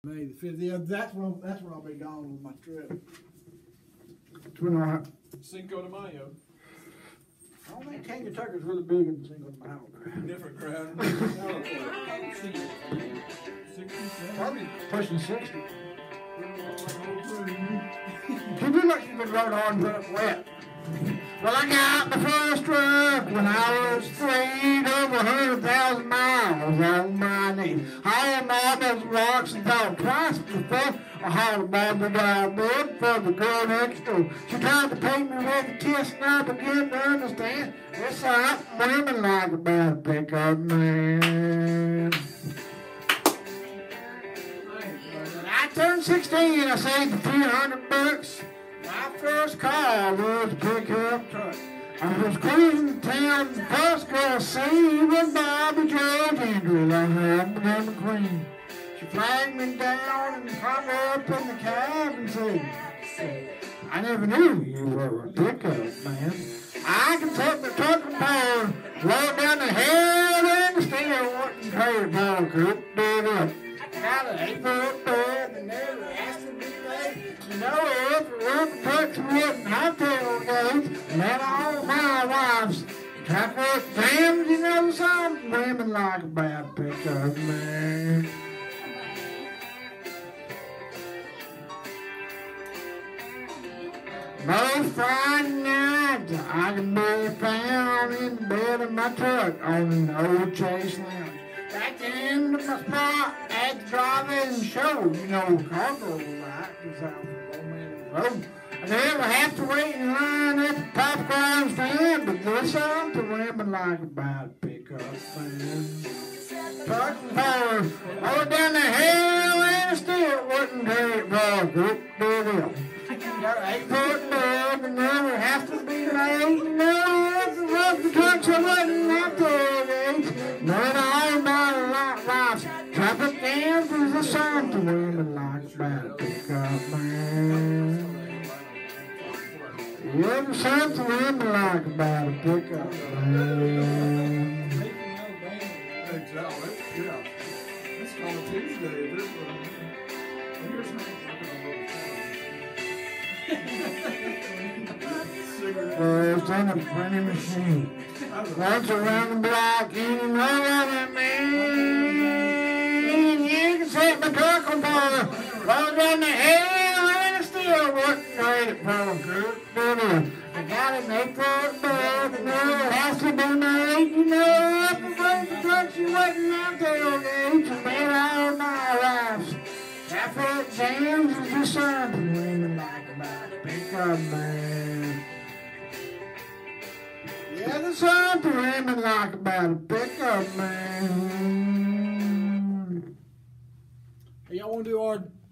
May the 5th. Yeah, that's when I'll be gone on my trip. It's when I Cinco de Mayo. I don't think King of Tucker's really big in Cinco de Mayo. Different crowd. 67. probably pushing 60. You do like you've been rode on but wet. Well, I got my first truck when I was 3, over 100,000 miles on my knee. I had all those rocks and thought twice before I hauled about the bed for the girl next door. She tried to paint me with a kiss and I began to understand. There's something women like about a pickup man. When I turned 16, I saved a few $100. My first car was a pickup truck. I was cruising town, the first girl I seen was Bobby George Andrews. I had Madame McQueen. She flagged me down and hung up in the cab and said, I never knew you were a pickup man. I can take my truck and power, roll down the hill and still wasn't trade power cook, did it. Got an 8-foot bed and never asked to be late. You know, if it weren't for trucks and wooden hotel gates, and then all my wives traffic jams, you know something women like about pickup man. Most Friday nights I can be found in the bed of my truck on an old Chase Lounge. Back in my spot at the drive-in show, you know, cargo right is out for Bowman Road. I never have to wait in line at the popcorn stand, but there's something women like about pickup man. Truck and power, all down the hill and still wouldn't trade for a good deal. Got an 8-foot bed and never have to be late. No, if it was the trucks I wouldn't have to wait. But all my life's traffic jams is a sign to women like about a pickup man. Yeah, there's something women like about a pickup man. Yeah. It's called Tuesday. Here's First in a printing machine. Once around the block, and you know what I mean. You can set my truck on fire, roll down the hill, and it still wouldn't trade it for a good dinner. I got an 8-foot bed, and never has to be made. You know, if it was the trucks, you wouldn't have tailgates, and made all my lives. Traffic jams is just something women like about a pickup man. Yeah, there's something women like about a pickup man. Hey, y'all want to do our